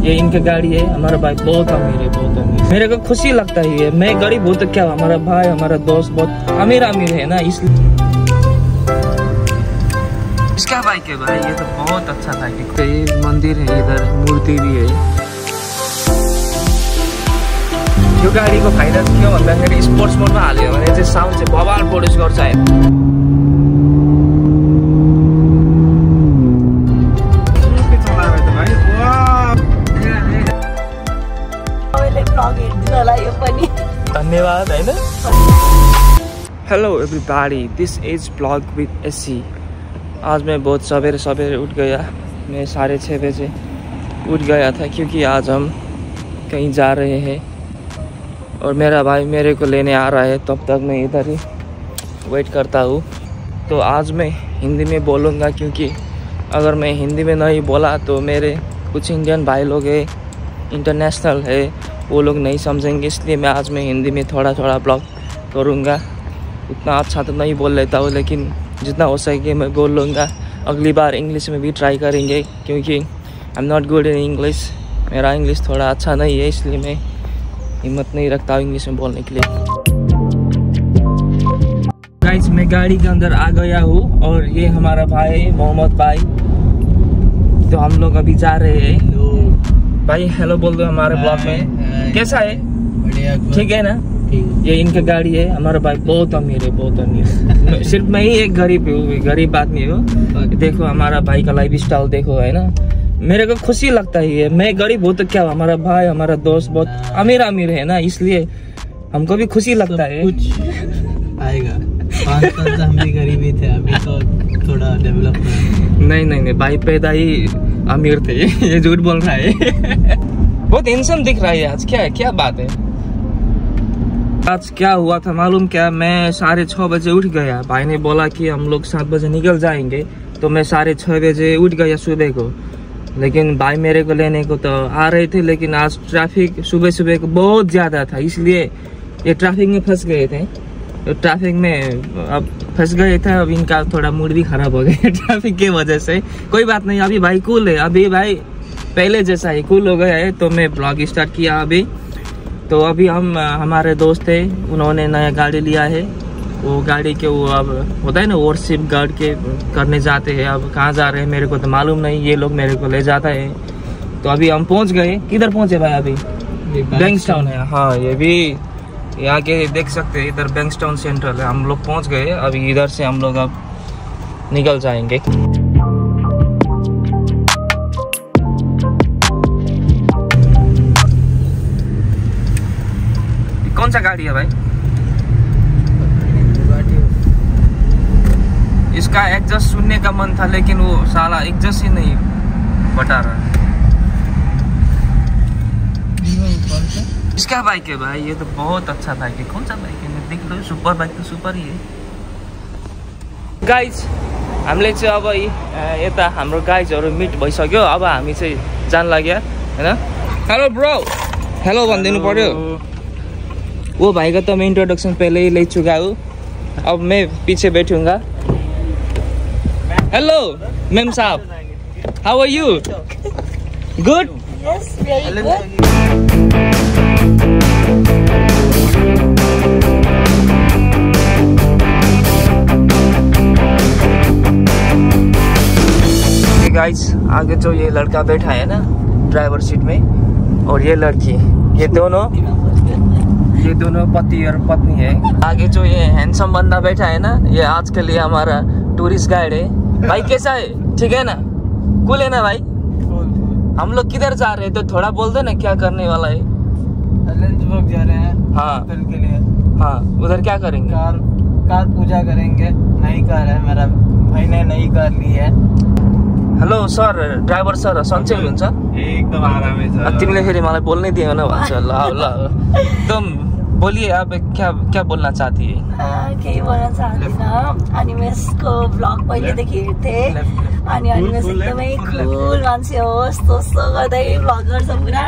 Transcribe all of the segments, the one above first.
ये इनका गाड़ी है। हमारा भाई बहुत अमीर है, बहुत अमीर। मेरे को खुशी लगता है ये, मैं गरीब हूँ तो क्या, हमारा भाई हमारा दोस्त बहुत अमीर है ना, इसलिए। इसका बाइक है भाई, ये तो बहुत अच्छा बाइक है। तो ये मंदिर है, इधर मूर्ति भी है। यो गाडी को फाइदा के भन्दाखेरि स्पोर्ट्स मोडमा हाल्यो भने चाहिँ साउन्ड चाहिँ बवाल प्रोड्युस गर्छ। धन्यवाद हैन। Hello everybody, this is blog with AC. आज मैं बहुत सवेरे उठ गया। मैं 6:30 बजे उठ गया था क्योंकि आज हम कहीं जा रहे हैं और मेरा भाई मेरे को लेने आ रहा है। तब तक मैं इधर ही वेट करता हूँ। तो आज मैं हिंदी में बोलूँगा क्योंकि अगर मैं हिंदी में नहीं बोला तो मेरे कुछ इंडियन भाई लोग हैं, इंटरनेशनल है, वो लोग नहीं समझेंगे। इसलिए मैं आज मैं हिंदी में थोड़ा ब्लॉग करूँगा। उतना अच्छा तो नहीं बोल लेता हूँ, लेकिन जितना हो सके मैं बोल लूँगा। अगली बार इंग्लिश में भी ट्राई करेंगे क्योंकि I am not good in English. मेरा इंग्लिश थोड़ा अच्छा नहीं है, इसलिए मैं हिम्मत नहीं रखता हूँ इंग्लिश में बोलने के लिए। गाइस, मैं गाड़ी के अंदर आ गया हूँ और ये हमारा भाई है, मोहम्मद भाई। तो हम लोग अभी जा रहे हैं। भाई हेलो बोल दो हमारे ब्लॉग में। कैसा है? बढ़िया, ठीक है ना? ये इनका गाड़ी है। हमारा भाई बहुत अमीर है, बहुत अमीर। सिर्फ मैं ही एक गरीब आदमी हूँ। देखो हमारा भाई का लाइफ स्टाइल देखो, है ना। मेरे को खुशी लगता है ये, मैं गरीब हूँ तो क्या, हमारा भाई हमारा दोस्त बहुत अमीर है ना, इसलिए हमको भी खुशी लगता है। कुछ आएगा। 5 साल से हम भी गरीब ही थे, अभी तो थोड़ा डेवलप हुआ। नहीं, भाई पैदा ही अमीर थे। ये झूठ बोल रहा है। बहुत हैंडसम दिख रहा है आज। क्या बात है? आज क्या हुआ था मालूम क्या? मैं 6:30 बजे उठ गया। भाई ने बोला कि हम लोग 7 बजे निकल जाएंगे, तो मैं 6:30 बजे उठ गया सुबह को। लेकिन भाई मेरे को लेने को तो आ रहे थे, लेकिन आज ट्रैफिक सुबह को बहुत ज़्यादा था, इसलिए ये ट्रैफिक में फंस गए थे। तो ट्रैफिक में अब फंस गए थे। अब इनका थोड़ा मूड भी खराब हो गया ट्रैफिक की वजह से। कोई बात नहीं, अभी भाई कूल है, अभी भाई पहले जैसा ही कूल हो गया है। तो मैं ब्लॉग स्टार्ट किया अभी। तो अभी हमारे दोस्त है, उन्होंने नया गाड़ी लिया है। वो गाड़ी के वो अब होता है ना वर्कशिप गार्ड के करने जाते हैं। अब कहाँ जा रहे हैं मेरे को तो मालूम नहीं, ये लोग मेरे को ले जाता है। तो अभी हम पहुँच गए। किधर पहुँचे भाई? अभी बैंक्सटाउन है। हाँ, ये भी यहाँ के देख सकते हैं, इधर बैंक्सटाउन सेंट्रल है। हम लोग पहुँच गए। अभी इधर से हम लोग अब निकल जाएंगे। कौन सा गाड़ी है भाई? इसका एग्जॉस्ट सुनने का मन था, लेकिन वो साला एग्जॉस्ट ही नहीं बता रहा। इसका बाइक है भाई, ये तो बहुत अच्छा बाइक है। कौन सा बाइक है? मैं देख लो, सुपर बाइक तो सुपर ही है। गाइज, हामीले चाहिँ अब यता हाम्रो गाइजहरू मिट भइसक्यो। अब हामी चाहिँ जान लाग्यो हैन। हेलो ब्रो, हेलो भनिदिनु पर्यो। वो भाई का तो मैं इंट्रोडक्शन पहले ही ले चुका हूँ, अब मैं पीछे बैठूंगा। हेलो मैम साहब, how are you? Good? Yes, very good. Guys, आगे जो ये लड़का बैठा है ना ड्राइवर सीट में, और ये लड़की, ये दोनों पति और पत्नी है। आगे जो ये हैंडसम बंदा बैठा है ना, ये आज के लिए हमारा टूरिस्ट गाइड है। भाई कैसा है? ठीक है ना? कूल है ना भाई? हम लोग किधर जा रहे हैं तो थोड़ा बोल दो ना, क्या करने वाला है? लंचबर्ग जा रहे हैं। हाँ, कल के लिए। हाँ, उधर क्या करेंगे? कार पूजा करेंगे। नई कार है, मेरा भाई ने नई कार ली है। हेलो सर, ड्राइभर सर सन्चै हुनुहुन्छ? एकदम आरामै छ। तिमीले फेरि मलाई बोल्नै दिएन भन्छ। ल एकदम बोलिए, अब क्या बोलना चाहती है? केही बोल्न चाहदिनँ। अनिमेषको ब्लग पहिलेदेखि हेर्थेँ। अनि अनिमेष एकदमै कुल मान्छे हो, यस्तो गर्दै ब्लग गर्छ पुरा।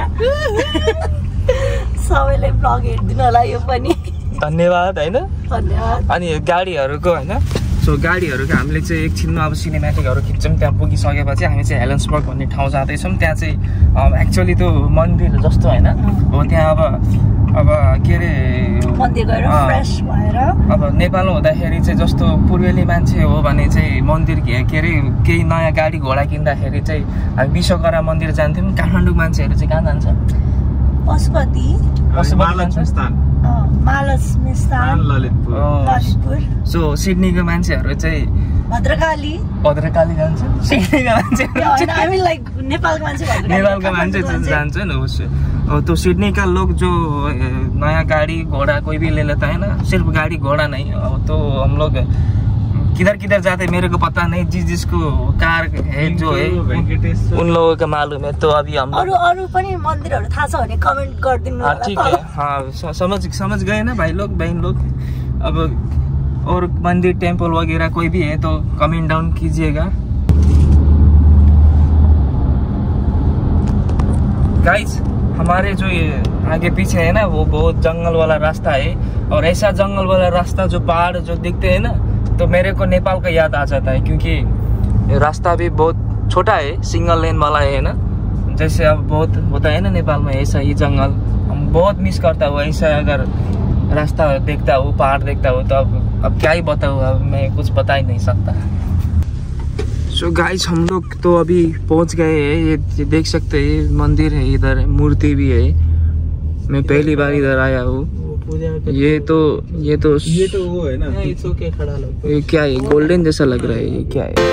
सबैले ब्लग हेरिदिनु होला यो पनि। धन्यवाद हैन। धन्यवाद। अनि गाडीहरूको हैन सो गाडीहरूको हामीले चाहिँ एकछिनमा अब सिनेमेटिकहरू खिच्छौँ। त्यहाँ पुगिसकेपछि हामी चाहिँ हेलेन्सबर्ग भन्ने ठाउँ जाँदैछौँ। त्यहाँ चाहिँ एक्चुअली त्यो मन्दिर जस्तो होइन, हो त्यहाँ अब के अरे मन्दिर गएर फ्रेस भएर अब नेपालमा हुँदाखेरि चाहिँ जस्तो पूर्वेली मान्छे हो भने चाहिँ मन्दिर के अरे केही नयाँ गाडी घोडा किन्दाखेरि चाहिँ हामी विश्वकर्मा मन्दिर जान्थ्यौँ। काठमाडौँ मान्छेहरू चाहिँ कहाँ जान्छ? पशुपति महालक्ष्मी स्थान ललितपुर। सो सिडनीको मान्छेहरू चाहिँ भद्रकाली जान्छ। सिडनीको मान्छे नेपालको मान्छे जान्छन्। हो तो सिडनी का लोग जो नया गाड़ी घोड़ा कोई भी ले लेता है ना, सिर्फ गाड़ी घोड़ा नहीं, तो हम लोग किधर किधर जाते मेरे को पता नहीं, जिसको कार है जो है उन लोगों का मालूम है। तो अभी हम अरू पनि मन्दिरहरु थाहा छ भने कमेन्ट गरिदिनु होला। ठीक है, हाँ समझ गए ना भाई लोग बहन लोग। अब और मंदिर टेम्पल वगैरह कोई भी है तो कमेंट डाउन कीजिएगा गाइस। हमारे जो ये आगे पीछे है ना वो बहुत जंगल वाला रास्ता है, और ऐसा जंगल वाला रास्ता जो पहाड़ जो दिखते हैं ना, तो मेरे को नेपाल का याद आ जाता है, क्योंकि रास्ता भी बहुत छोटा है, सिंगल लेन वाला है ना। जैसे अब बहुत होता है ना नेपाल में ऐसा ही जंगल, हम बहुत मिस करता हूँ ऐसा। अगर रास्ता देखता हूँ, पहाड़ देखता हूँ, तो अब क्या ही बताऊँ, अब मैं कुछ बता ही नहीं सकता। सो गाइस हम लोग तो अभी पहुंच गए हैं। ये देख सकते हैं मंदिर है, इधर मूर्ति भी है। मैं पहली बार इधर आया हूँ। ये तो वो है ना, खड़ा लग। ये क्या है, गोल्डन जैसा लग रहा है, ये क्या है?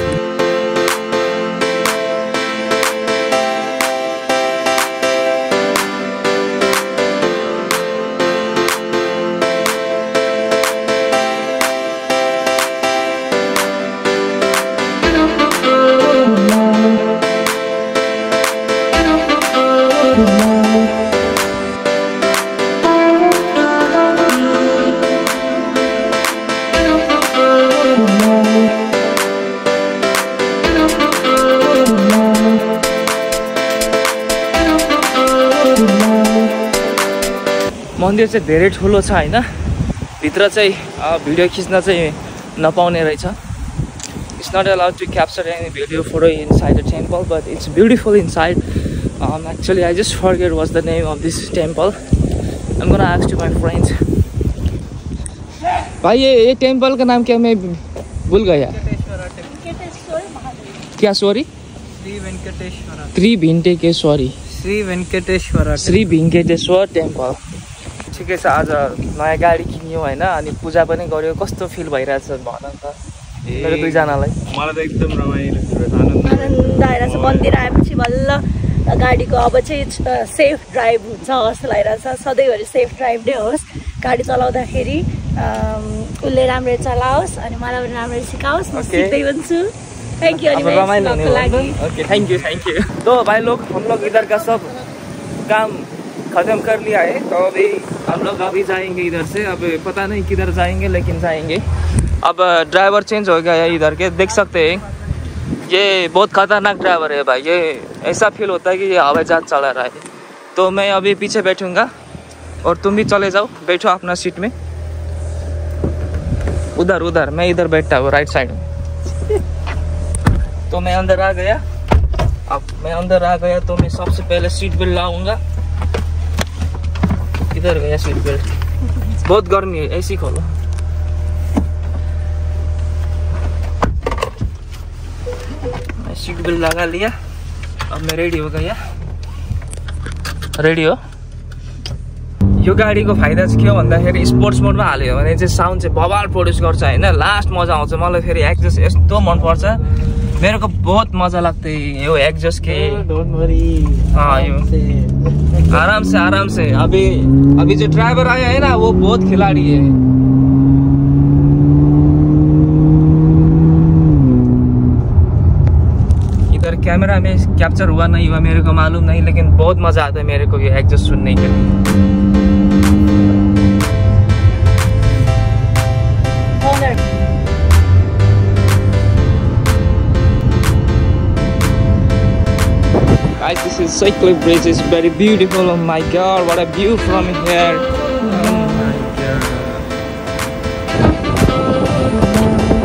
मन्दिर चाहिँ धेरै ठुलो छ हैन, भित्र चाहिँ भिडियो खिच्न चाहिँ नपाउने रहेछ। It's not allowed to capture any video photo inside the temple, but it's beautiful inside. Actually I just forget what's the name of this temple. I'm gonna ask to my friends. भाई ये temple का नाम क्या, मैं भूल गया। क्या sorry? Shri Venkateshwara temple. ठिकै छ, आज नयाँ गाडी किन्यो होइन, अनि पूजा पनि गर्यो। कस्तो फिल भइरहेछ भन त मेरो दुईजनालाई? मलाई त एकदम रमाइलो आनन्द आइरहेछ। मन्दिर आएपछि बल्ल गाडीको अब चाहिँ सेफ ड्राइभ हुन्छ जस्तो लागिरहेछ। सधैँभरि सेफ ड्राइभ नै होस्, गाडी चलाउँदाखेरि उसले राम्ररी चलाओस् अनि मलाई पनि राम्ररी सिकाओस्। म सिक्दै हुन्छु। Thank you. Okay thank you. तो भाई लोग हम लोग इधर का सब काम खत्म कर लिया है, तो अभी हम लोग अभी जाएंगे इधर से। अब पता नहीं किधर जाएंगे, लेकिन जाएंगे। अब ड्राइवर चेंज हो गया है इधर के, देख सकते हैं। ये बहुत खतरनाक ड्राइवर है भाई, ये ऐसा फील होता है कि ये हवाई जहाज चला रहा है। तो मैं अभी पीछे बैठूंगा और तुम भी चले जाओ, बैठो अपना सीट में। उधर मैं इधर बैठता हूँ राइट साइड में। तो मैं अंदर आ गया। अब मैं अंदर आ गया तो मैं सबसे पहले सीट बेल्ट लाऊंगा। इधर गया सीट बेल्ट, बहुत गर्मी है, ऐसी खोलो। मैं सीट बेल्ट लगा लिया, अब मैं रेडी हो गया। रेडी हो? यो गाडीको फाइदा चाहिँ के हो भन्दाखेरि स्पोर्ट्स मोडमा हाल्यो भने चाहिँ साउन्ड चाहिँ बवाल प्रोड्युस गर्छ हैन, लास्ट मजा आउँछ। मलाई फेरि एक्जस्ट यस्तो मन पर्छ, मेरे को बहुत मजा लगता है यो एक्जस्ट के। डोंट वरी, आराम से। अभी जो ड्राइवर आया है ना वो बहुत खिलाड़ी है। इधर कैमरा में कैप्चर हुआ नहीं हुआ मेरे को मालूम नहीं, लेकिन बहुत मजा आता है मेरे को ये एक्जस्ट सुनने के लिए। Guys, this is Cycle Bridge. It's very beautiful. Oh my god, what a view from here. Oh my god.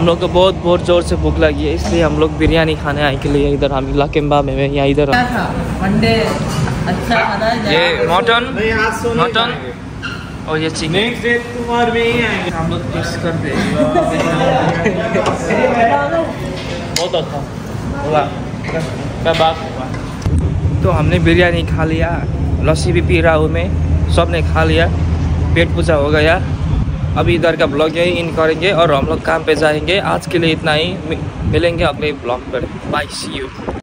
हम लोग को बहुत जोर से भूख लगी है, इसलिए हम लोग बिरयानी खाने आए के लिए इधर हम लाकेम्बा में यहाँ इधर ये मटन और ये चिकन। नेक्स्ट डे कुमार में ही आएंगे हम लोग, टेस्ट करते हैं। बहुत अच्छा बोला क्या बात। तो हमने बिरयानी खा लिया, लस्सी भी पी रहा हूँ मैं, सब ने खा लिया, पेट पूजा हो गया। अभी इधर का ब्लॉग यही इन करेंगे और हम लोग काम पे जाएंगे। आज के लिए इतना ही, मिलेंगे अगले ब्लॉग पर। Bye, see you.